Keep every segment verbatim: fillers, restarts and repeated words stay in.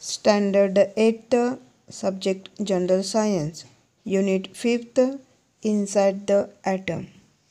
Standard eighth, Subject General Science, Unit fifth, Inside the Atom.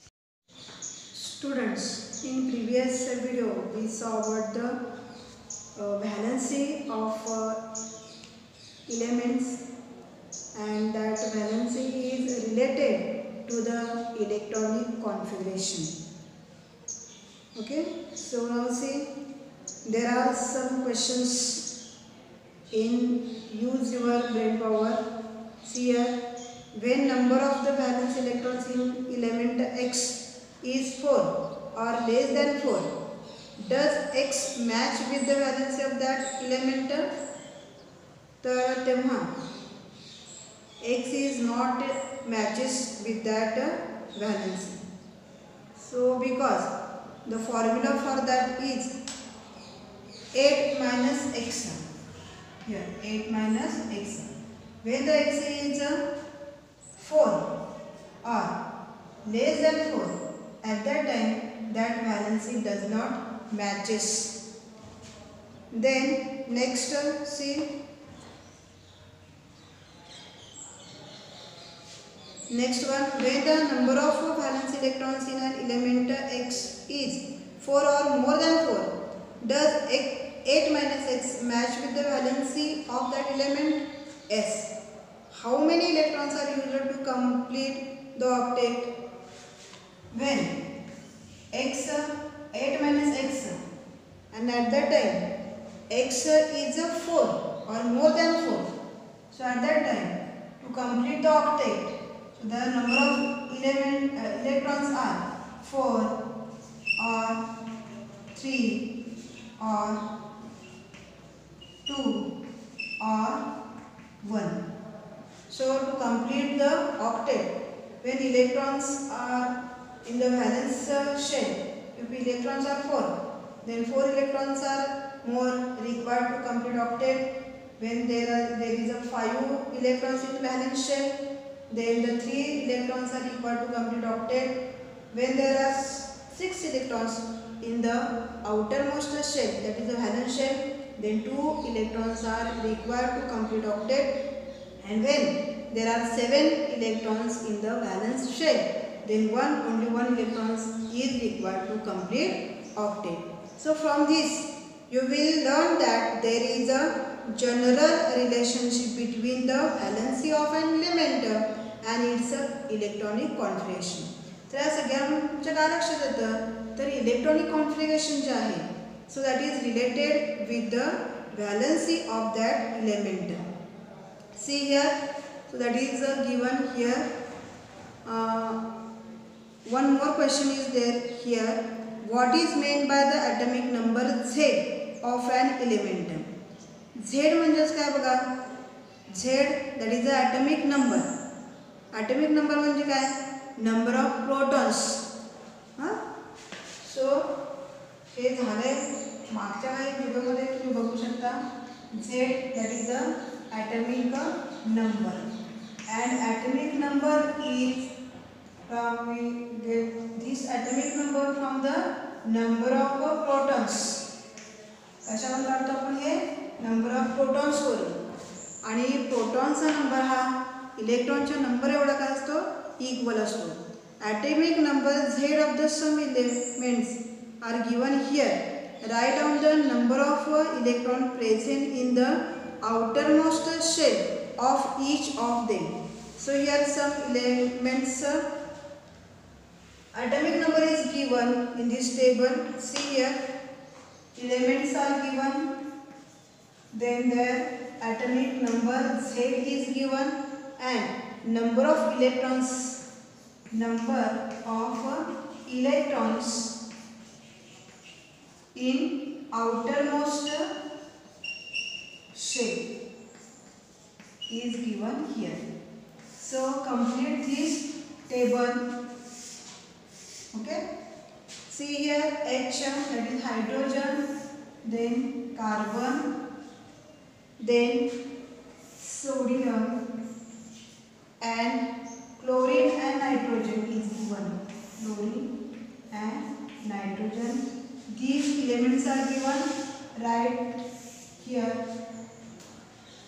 Students, in previous video we saw about the uh, valency of uh, elements, and that valency is related to the electronic configuration. Okay, so now see, there are some questions in use your brain power. See here, when number of the valence electrons in element X is four or less than four, does X match with the valency of that element? तर तेव्हा X is not matches with that valency. So because the formula for that is eight minus X. Here eight minus X. When the X is four or less than four, at that time that valency does not matches. Then next see, next one, when the number of valence electrons in an element X is four or more than four, does eight minus X match with the valency of that element? S. How many electrons are used to complete the octet? When X, eight minus X, and at that time X is a four or more than four. So at that time, to complete the octet, so the number of element, uh, electrons are four or three or two or one. So to complete the octet, when electrons are in the valence shell, if electrons are four, then four electrons are more required to complete octet. When there are there is a five electrons in valence shell, then the three electrons are required to complete octet. When there are six electrons in the outermost shell, that is the valence shell, then two electrons are required to complete octet. And when there are seven electrons in the valence shell, then one only one electron is required to complete octet. So from this you will learn that there is a general relationship between the valency of an element and its electronic configuration. तर या सगळ्यांच्या काय लक्षात येतं, तर electronic configuration जे आहे, so that is related with the valency of that element. See here, so that is uh, given here. Uh, one more question is there here. What is meant by the atomic number Z of an element? Z म्हणजेच काय बघा, Z that is the atomic number. Atomic number म्हणजे काय, number of protons. हां, सो हे झाले मागच्या काही व्हिडिओमध्ये तुम्ही बघू शकता. Z that is the atomic number, and atomic number is from we get this atomic number from the number of protons. कशावर काढतो आपण हे, number of protons वरून, आणि प्रोटॉनचा नंबर हा इलेक्ट्रॉनच्या नंबर एवढा काय असतो, इक्वल असतो. atomic number Z of the some elements are given here. Write down the number of electron present in the outermost shell of each of them. So here some elements atomic number is given in this table. See here, elements are given, then their atomic number Z is given, and number of electrons, number of electrons in outermost shell is given here. So complete this table. Okay, see here, H, that is hydrogen, then carbon, then sodium, and chlorine and nitrogen is given. Chlorine and nitrogen, these elements are given. Write here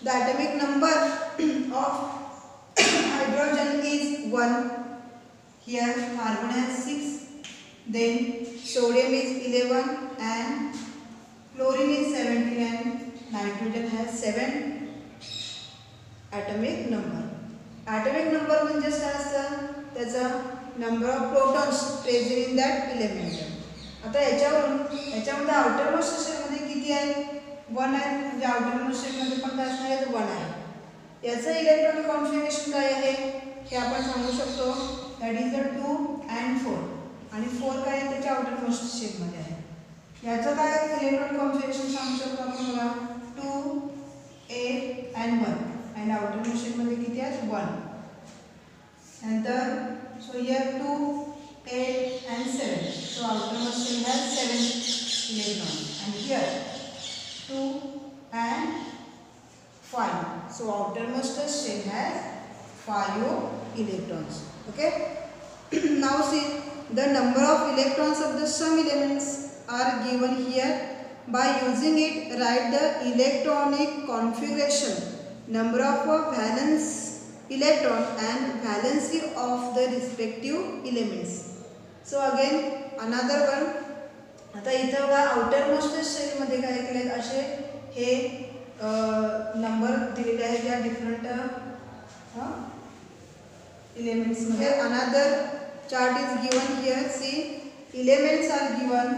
the atomic number of hydrogen is one. Here carbon has six, then sodium is eleven and chlorine is seventeen and nitrogen has seven atomic number. Atomic number म्हणजेच काय असतं, त्याचा number of protons present in that element. आता याच्यावरून याच्यामध्ये outer most shell मध्ये किती आहे, वन आहे, म्हणजे आउटर मोस्ट शेल मध्ये पण काय असणार आहे, वन आहे. याचं इलेक्ट्रॉनिक कॉन्फिगरेशन काय आहे हे आपण सांगू शकतो, that is the two and four. आणि फोर काय आहे त्याच्या आउटर मोस्ट शेल मध्ये आहे. याचं काय इलेक्ट्रॉनिक कॉन्फिगरेशन सांगू शकतो आपण बघा, two eight and one. and outer most shell मध्ये किती आहे, वन. नंतर so here two eight and seven, so outer most shell has seven electrons and here two and five, so outer most shell has five electrons. Okay. Now see the number of electrons of the some elements are given here. By using it, write the electronic configuration, number of valence electron and valency of the respective elements. So again another one. आता इथं बघा outer most shell मध्ये काय केले असे हे number दिलेले आहेत या डिफरंट एलिमेंट्स मध्ये. Another chart is given here. See elements are given,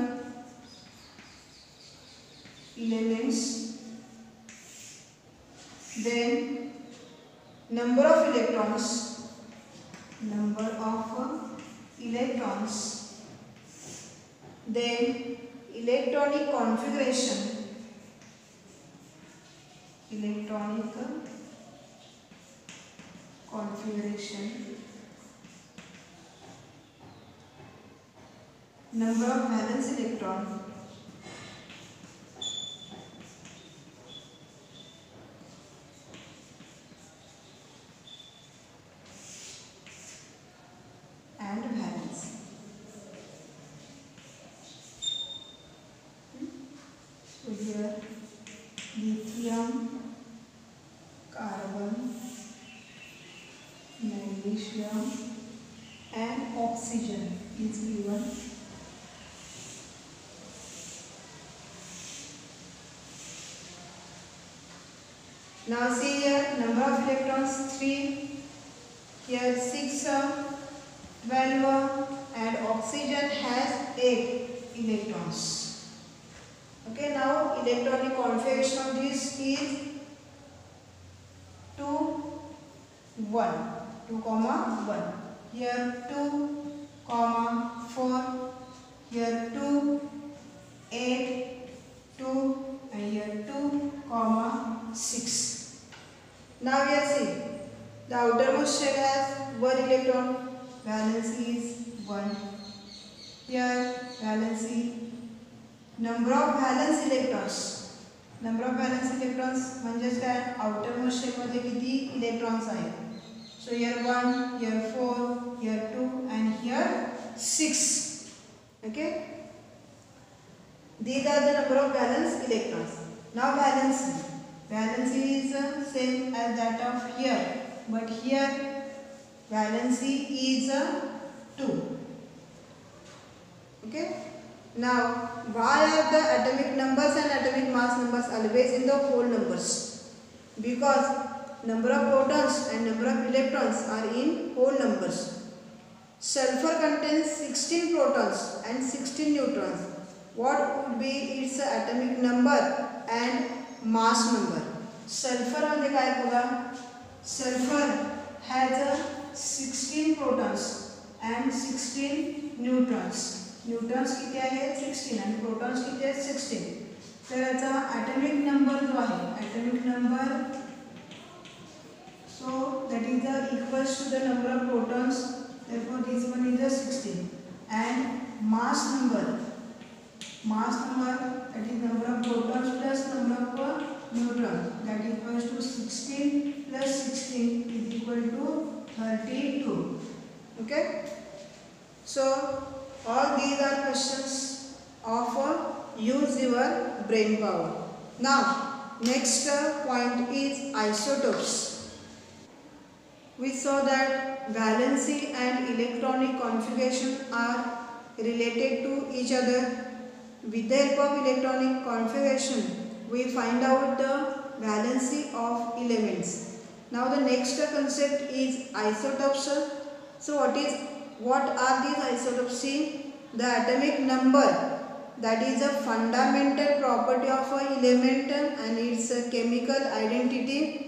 elements, then number of electrons, number of electrons, then electronic configuration, electronic configuration, number of valence electron, and valence. So here lithium, carbon, magnesium and oxygen is given. Now see here number of electrons three, here six, twelve and oxygen has eight electrons. Okay, now electronic configuration of this is two, one, two comma one. Here two comma four, here two, eight, two and here two comma six. Now we are seeing the outermost shell has one electron. Valency is one. Here valency, number of valence electrons, number of valence electrons म्हणजेच काय outermost shell मध्ये किती electrons आहेत. So here one, here four, here two and here six. Okay, these are the number of valence electrons. Now valency, valency is uh, same as that of here, but here valency is a two. Okay. Now why are the atomic numbers and atomic mass numbers always in the whole numbers? Because number of protons and number of electrons are in whole numbers. Sulfur contains sixteen protons and sixteen neutrons. What would be its atomic number and mass number? Sulfur मध्ये काय बघा, sulfur has a sixteen protons and sixteen neutrons. Neutrons किती आहेत sixteen आणि protons किती आहेत sixteen. तर याचा atomic number जो आहे, atomic number, so that is the equals to the number of protons, therefore this one is the sixteen. And mass number, mass number that is number of protons plus number of neutrons, that equals to sixteen plus sixteen is equal to thirty-two. Okay, so all these are questions of uh, use your brain power. Now next uh, point is isotopes. We saw that valency and electronic configuration are related to each other. With the help of electronic configuration, we find out the valency of elements. Now the next concept is isotopes. So what is what are these isotopes? See, the atomic number, that is a fundamental property of an element and its chemical identity.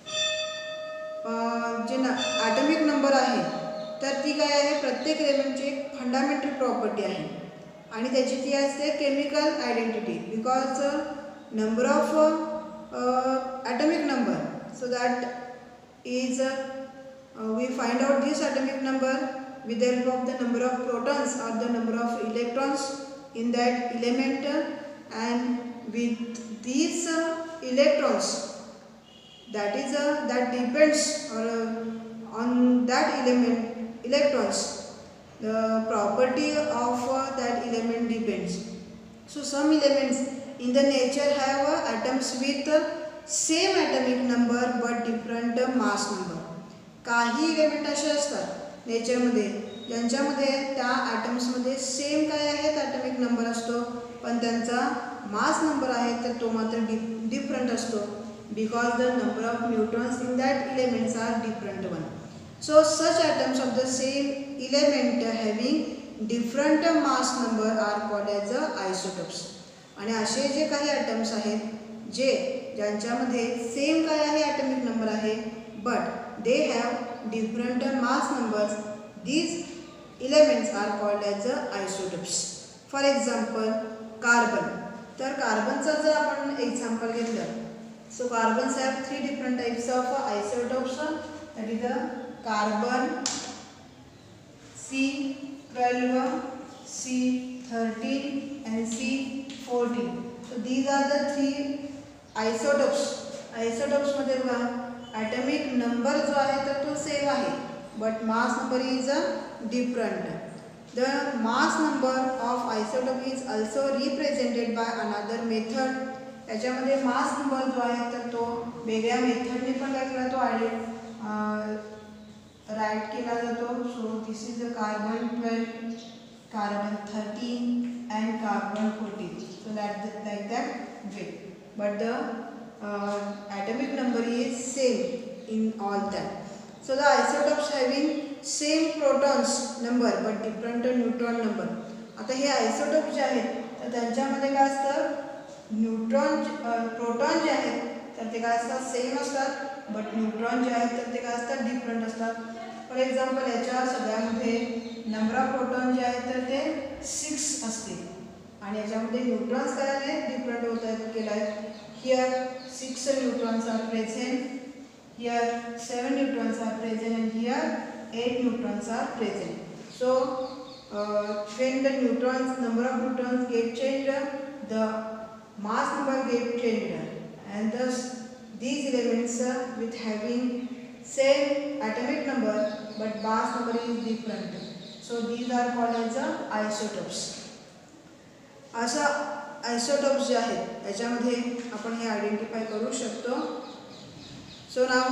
जे atomic number आहे तर ती काय आहे, प्रत्येक एलिमेंटची एक fundamental property आहे आणि त्याची ती असते chemical identity. Because number of atomic number, so that is we find out this atomic number with the help of the number of protons or the number of electrons in that element, and with these uh, electrons, that is uh, that depends or uh, on that element electrons, the property of uh, that element depends. So some elements in the nature have uh, atoms with uh, same atomic number but different uh, mass number. काही element असे असतात नेचरमध्ये ज्यांच्यामध्ये त्या ॲटम्समध्ये same काय आहेत atomic number असतो, पण त्यांचा mass number आहे तर तो मात्र डि डिफरंट असतो. Because the number of neutrons in that elements are different one. So such atoms of the same element having different mass number are called as a isotopes. आणि असे जे काही ॲटम्स आहेत जे ज्यांच्यामध्ये सेम काय आहे ॲटॉमिक नंबर आहे but they have different mass numbers, these elements are called as isotopes. For example, carbon. तर कार्बनचा जर आपण एक्झाम्पल घेतलं, so carbons have three different types of isotopes, that is the carbon C twelve, C thirteen and C fourteen. So these are the three isotopes. Isotopes मध्ये बघा atomic number जो आहे तर तो सेम आहे but mass number is a different. The mass number of isotope is also represented by another method. याच्यामध्ये mass number जो आहे तर तो वेगळ्या मेथडने पण काय केला तो आयडे राईट केला जातो. So this is a carbon twelve, carbon thirteen and carbon fourteen. So that like that way but the Uh, atomic number is same in all that. So the isotopes having same protons number but different neutron number. आता हे isotope जे आहेत तर त्यांच्यामध्ये काय असतं, neutron proton जे आहेत तर ते काय असतात सेम असतात बट न्यूट्रॉन जे आहेत तर ते काय असतात डिफरंट असतात. फॉर एक्झाम्पल याच्या सगळ्यामध्ये नंबर ऑफ प्रोटॉन जे आहेत तर ते सिक्स असते आणि याच्यामध्ये न्यूट्रॉन्स काय आहेत डिफरंट होत आहेत केलं आहे. Here six neutrons are present, here seven neutrons are present and here eight neutrons are present. So uh, when the neutrons number of neutrons get changed, the mass number get changed and thus these elements uh, with having same atomic number but mass number is different. So these are called as uh, isotopes. असा isotopes जे आहेत याच्यामध्ये आपण हे identify करू शकतो. So नाव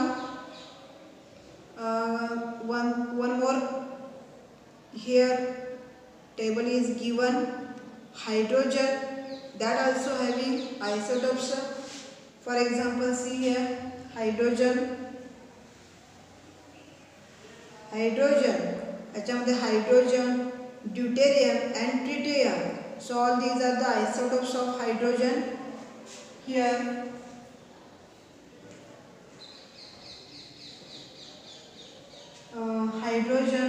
one one more here table is given. Hydrogen that also having isotopes. For example see here hydrogen hydrogen याच्यामध्ये hydrogen, deuterium and tritium. So all these are the isotopes of hydrogen. Here uh, hydrogen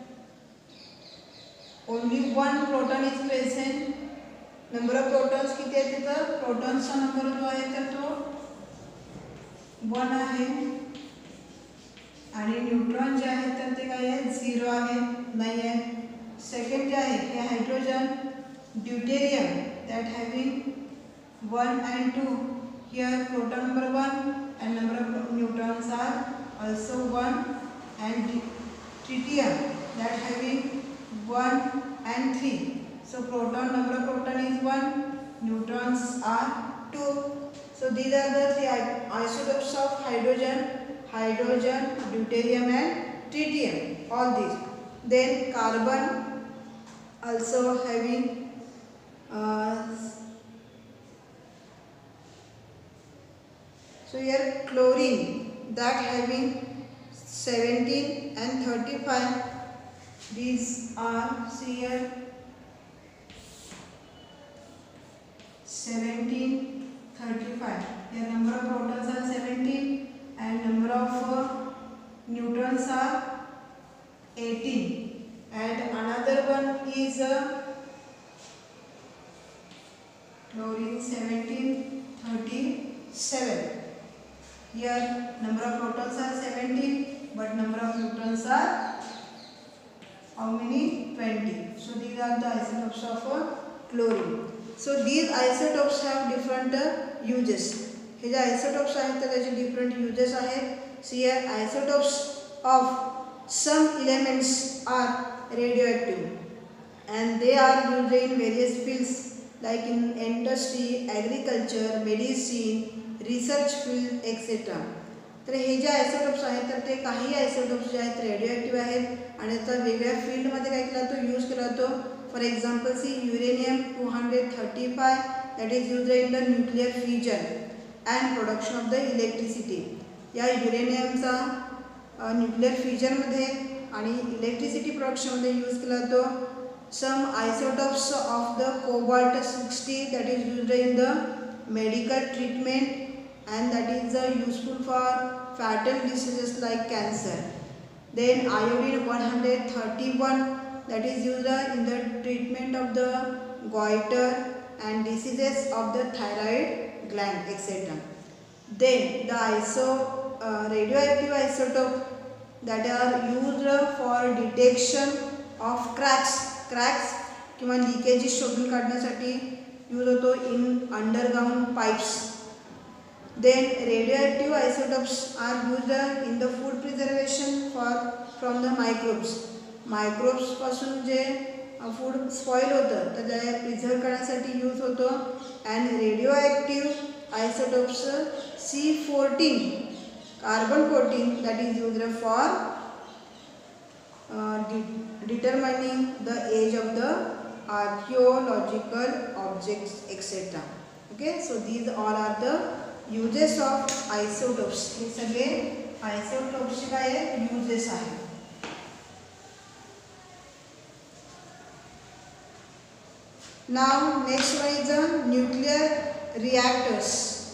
only one proton is present. Number of protons किती आहेत तिथं, protons चा number जो आहे तर तो one आहे आणि न्यूट्रॉन जे आहेत तर ते काय आहे झिरो आहे नाही आहे. सेकंड जे आहे हे hydrogen deuterium that having one and two. Here proton number one and number of neutrons are also one, and tritium that having one and three. So proton number of proton is one, neutrons are two. So these are the three isotopes of hydrogen, hydrogen, deuterium and tritium, all these. Then carbon also having uh, so here chlorine, that having seventeen and thirty-five. These are, see here, seventeen, thirty-five. Here number of protons are seventeen and number of uh, neutrons are eighteen. And another one is uh, chlorine seventeen, thirty-seven. Here number of protons are seventeen, but number of neutrons are how many? twenty. So these are the isotopes of uh, chlorine. So these isotopes have different uh, uses. हे जे isotopes आहेत तर त्याचे different uses आहेत. See here, isotopes of some elements are radioactive and they are used in various fields like in industry, agriculture, medicine, research field, et cetera. तर हे जे isotopes आहेत तर ते काही आयसोटोप्स जे आहेत रेडिओ आहेत आणि त्याचा वेगळ्या फील्डमध्ये काय केला तो यूज केला जातो. For example see uranium two hundred thirty five that is use in the nuclear fusion and production of the electricity. या युरेनियमचा न्यूक्लियर फ्युजनमध्ये आणि इलेक्ट्रिसिटी प्रोडक्शनमध्ये यूज केला जातो. Some isotopes of the cobalt sixty that is use in the medical treatment and that is uh, useful for fatal diseases like cancer. Then iodine one thirty-one that is used uh, in the treatment of the goiter and diseases of the thyroid gland, et cetera. Then the iso uh, radioactive isotope that are used uh, for detection of cracks cracks किंवा leakages शोधून काढण्यासाठी use होतो in underground pipes. Then radioactive isotopes are used in the food preservation for from the microbes. Microbes पासून जे food spoil होतं तर ते preserve करण्यासाठी use होतो. and radioactive isotopes C fourteen carbon fourteen that is used for uh, de determining the age of the archaeological objects, et cetera. Okay, so these all are the uses of isotopes. हे सगळे isotopes चे काय uses आहेत. Now next one is the nuclear reactors.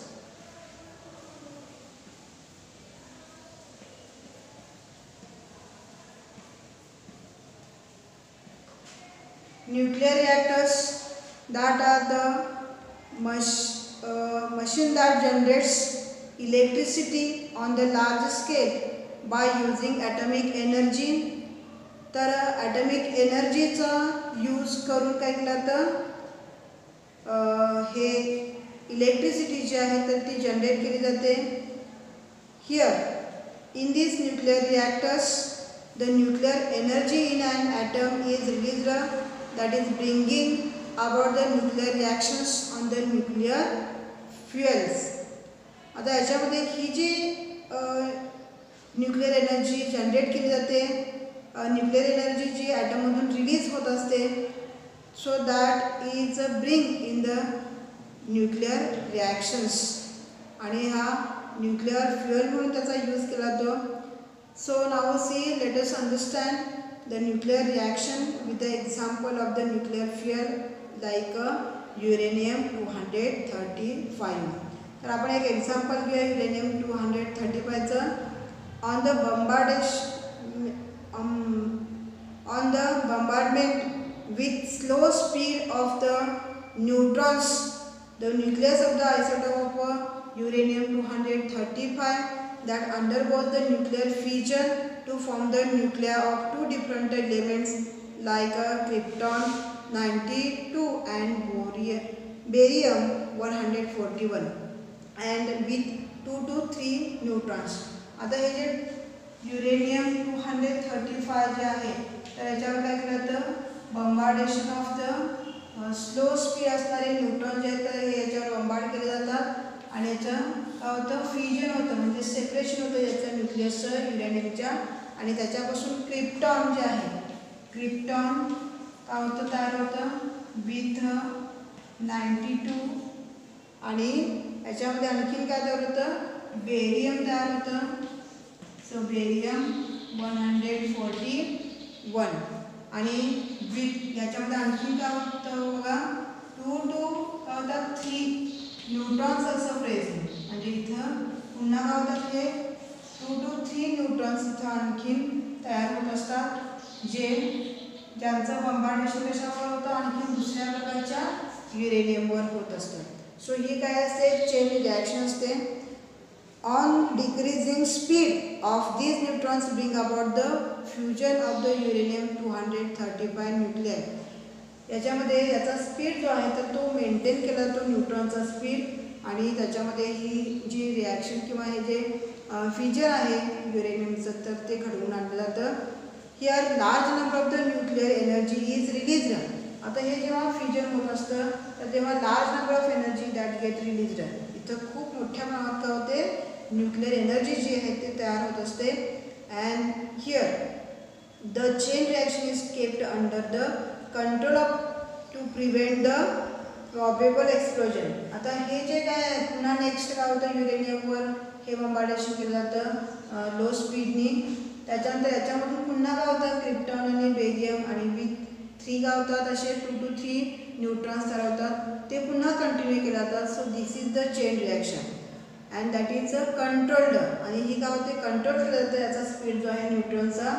Nuclear reactors that are the mach Uh, machine that generates electricity on the large scale by using atomic energy. तर atomic energy चा use करून काय केलं तर हे electricity जी आहे तर ती जनरेट केली जाते. Here in these nuclear reactors the nuclear energy in an atom is released that is bringing about the nuclear reactions on the nuclear fuels. आता याच्यामध्ये ही जी न्यूक्लियर एनर्जी जनरेट केली जाते न्यूक्लियर एनर्जी जी ॲटममधून रिलीज होत असते so that is bring in the nuclear reactions आणि हा न्यूक्लियर फ्युएल म्हणून त्याचा यूज केला जातो. So now see let us understand the nuclear reaction with the example of the nuclear fuel like a uranium two thirty five. तर आपण एक example घेऊया युरेनियम टू थर्टी फाइव चं. On the बंबार्डेश on the bombardment with slow speed of the neutrons the nucleus of the isotope of uranium two thirty five that undergoes the nuclear fission to form the nuclei of two different elements like a krypton ninety-two and barium one forty-one and with two to three neutrons. आता हे जे uranium two thirty five जे आहे तर याच्यावर काय केलं तर bombardment of the slow speed असणारे न्यूट्रॉन जे आहेत तर हे याच्यावर बंबार्ड केले जातात आणि याचं काय होतं फ्युजन होतं म्हणजे सेपरेशन होतं याचं न्यूक्लियसचं युरेनियमच्या आणि त्याच्यापासून क्रिप्टॉन जे आहे क्रिप्टॉन काय होतं तयार होतं विथ नाईंटी टू आणि याच्यामध्ये आणखीन काय तयार होतं बेरियम तयार होतं so barium one hundred forty one आणि विथ याच्यामध्ये आणखीन काय होतं बघा टू टू काय होतात थ्री न्यूट्रॉन्स असं प्रेझेंट म्हणजे इथं पुन्हा काय होतात हे टू टू थ्री न्यूट्रॉन्स इथं आणखीन तयार होत असतात जे ज्यांचं बंबार्डेशन कशावर होतं आणखीन दुसऱ्या प्रकारच्या युरेनियमवर होत असतं सो ही काय असते चेन रिॲक्शन असते on decreasing speed of these neutrons bring about the fusion of the uranium two thirty five nuclei याच्यामध्ये याचा स्पीड जो आहे तर तो मेंटेन केला जातो न्यूट्रॉनचा स्पीड आणि त्याच्यामध्ये ही जी रिॲक्शन किंवा हे जे फ्युजन आहे युरेनियमचं तर ते घडवून आणलं जातं here large number of the nuclear energy is released आता हे जेव्हा फ्युजन होत असतं तर तेव्हा large number of energy that get released इथं खूप मोठ्या प्रमाणात काय होते न्यूक्लिअर एनर्जी जी आहे ते तयार होत असते and here the chain reaction is kept under the control of to prevent the probable explosion आता हे जे काय आहे पुन्हा नेक्स्ट काय होतं युरेनियमवर हे बंबार्डेशन केलं जातं लो स्पीडनी त्याच्यानंतर याच्यामधून पुन्हा काय होतं क्रिप्टॉन आणि बेरियम आणि विथ थ्री काय होतात असे टू टू थ्री न्यूट्रॉन्स तयार होतात ते पुन्हा कंटिन्यू केले जातात so this is the chain reaction and that is a controlled आणि ही काय होते कंट्रोल केलं जातं याचा स्पीड जो आहे न्यूट्रॉनचा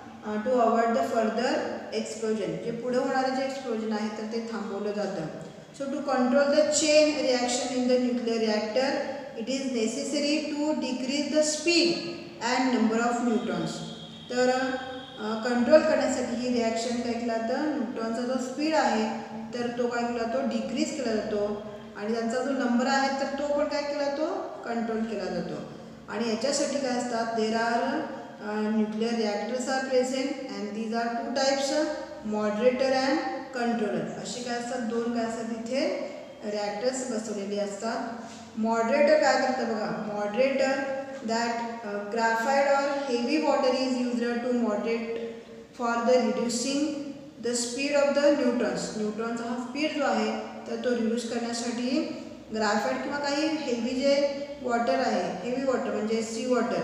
to avoid the further explosion जे पुढे होणारे जे एक्सप्लोजन आहे तर ते थांबवलं जातं so to control the chain reaction in the nuclear reactor it is necessary to decrease the speed and number of neutrons तर कंट्रोल करण्यासाठी ही रिॲक्शन काय केलं जातं न्यूट्रॉनचा जो स्पीड आहे तर तो काय केला जातो डिक्रीज केला जातो आणि त्यांचा जो नंबर आहे तर तो पण काय केला जातो कंट्रोल केला जातो आणि याच्यासाठी काय असतात there are nuclear reactors are present and these are two types moderator and controller असे काय असतात दोन काय असतात तिथे रिॲक्टर्स बसवलेले असतात मॉडरेटर काय करतं बघा moderator that graphite or heavy water is used to moderate for the reducing the speed of the neutrons न्यूट्रॉनचा हा स्पीड जो आहे तर तो रिड्यूस करण्यासाठी ग्राफाइट किंवा काही हेवी जे वॉटर आहे हेवी वॉटर म्हणजे सी वॉटर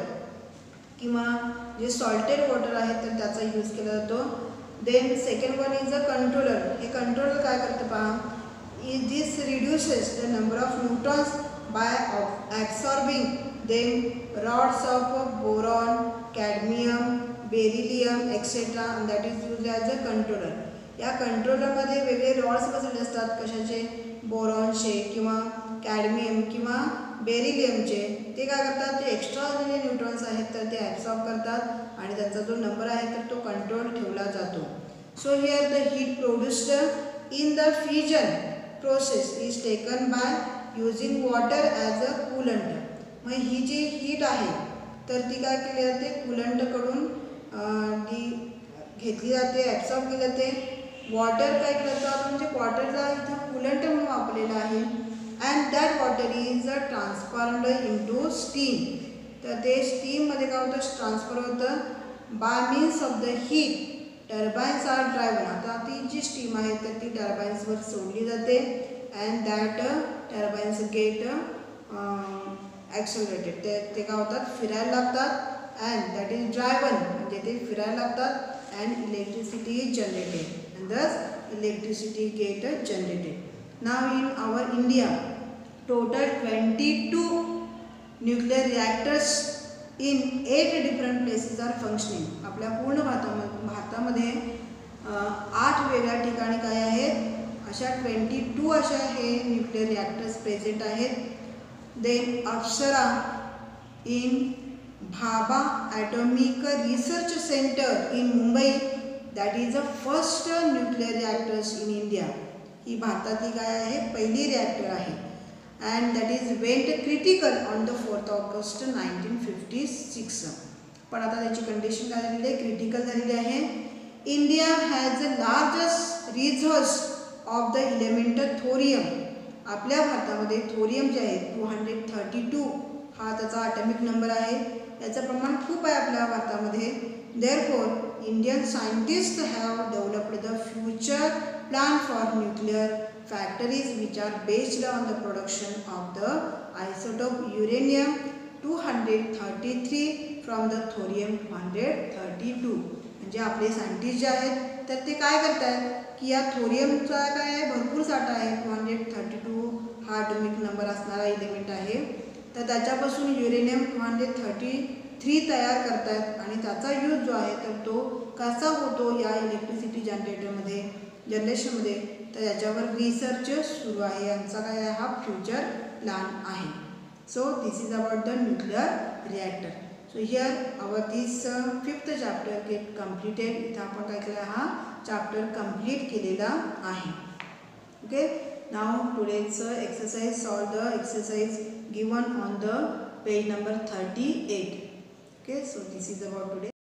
किंवा जे सॉल्टेड वॉटर आहे तर त्याचा यूज केला जातो then second one is a controller हे कंट्रोलर काय करतं पहा is this reduces the number of neutrons by absorbing them rods of boron cadmium beryllium etcetera and that is use as a controller या कंट्रोलरमध्ये वेगळे rods बसवले असतात कशाचे बोरॉनचे किंवा कॅडमियम किंवा बेरिलियमचे ते काय करतात जे एक्स्ट्रा जे न्यूट्रॉन्स आहेत तर ते ॲब्सॉर्ब करतात आणि त्यांचा जो नंबर आहे तर तो कंट्रोल ठेवला जातो so here the heat produced in the fusion process is taken by using water as a coolant मग ही जी हीट आहे तर ती काय केली जाते कूलंटकडून ती घेतली जाते ॲब्सॉर्ब केली जाते वॉटर काय केलं जातं म्हणजे वॉटरला इथं कूलंट म्हणून वापरलेलं आहे and that water is a transformed into steam तर ते स्टीममध्ये काय होतं ट्रान्सफर होतं by means of the heat turbines are driven आता ती जी स्टीम आहे तर ती टर्बाईन्सवर सोडली जाते and that turbines get accelerated ते ते काय होतात फिरायला लागतात अँड दॅट इज ड्रायव्हन म्हणजे ते फिरायला लागतात and electricity is generated and thus electricity get generated now in our India total twenty two nuclear reactors in eight different places are functioning आपल्या पूर्ण भारतामध्ये भारतामध्ये आठ वेगळ्या ठिकाणी काय आहेत अशा ट्वेंटी टू अशा हे न्यूक्लिअर रिॲक्टर्स प्रेझेंट आहेत then Apsara in Bhabha atomic research centre in Mumbai that is a first nuclear reactors in India ही भारतातली काय आहे पहिली रिॲक्टर आहे and that is went critical on the fourth August nineteen fifty six पण आता त्याची कंडिशन काय झालेली आहे क्रिटिकल झालेली आहे India has a largest reserves of the element thorium आपल्या भारतामध्ये थोरियम जे आहे टू हंड्रेड थर्टी टू हा त्याचा ॲटॉमिक नंबर आहे. याचं प्रमाण खूप आहे आपल्या भारतामध्ये. Therefore Indian scientist have developed the future plan for nuclear factories which are based on the production of the isotope uranium two hundred thirty three from the thorium two hundred thirty two. म्हणजे आपले scientist जे आहेत तर ते काय करत आहेत की या थोरियमचा काय आहे भरपूर साठा आहे. टू हंड्रेड थर्टी टू हा ॲटॉमिक नंबर असणारा एलिमेंट आहे. तर त्याच्यापासून uranium two hundred thirty three तयार करत आहेत आणि त्याचा यूज जो आहे तर तो कसा होतो या इलेक्ट्रिसिटी जनरेटरमध्ये जनरेशनमध्ये तर याच्यावर रिसर्च सुरू आहे. यांचा काय आहे हा फ्युचर प्लॅन आहे. So this is about the nuclear reactor. So here our this fifth chapter get completed. इथं आपण काय केलं हा चॅप्टर कंप्लीट केलेला आहे. Okay, now today's exercise solve the exercise given on the page number thirty eight. Okay, so this is about today.